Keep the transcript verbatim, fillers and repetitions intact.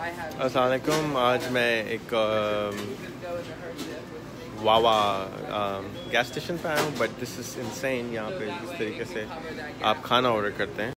अस्सलाम वालेकुम। आज मैं एक वावा गैस स्टेशन पे आया हूँ, बट दिस इज़ इनसेन। यहाँ पे इस तरीके से आप खाना ऑर्डर करते हैं।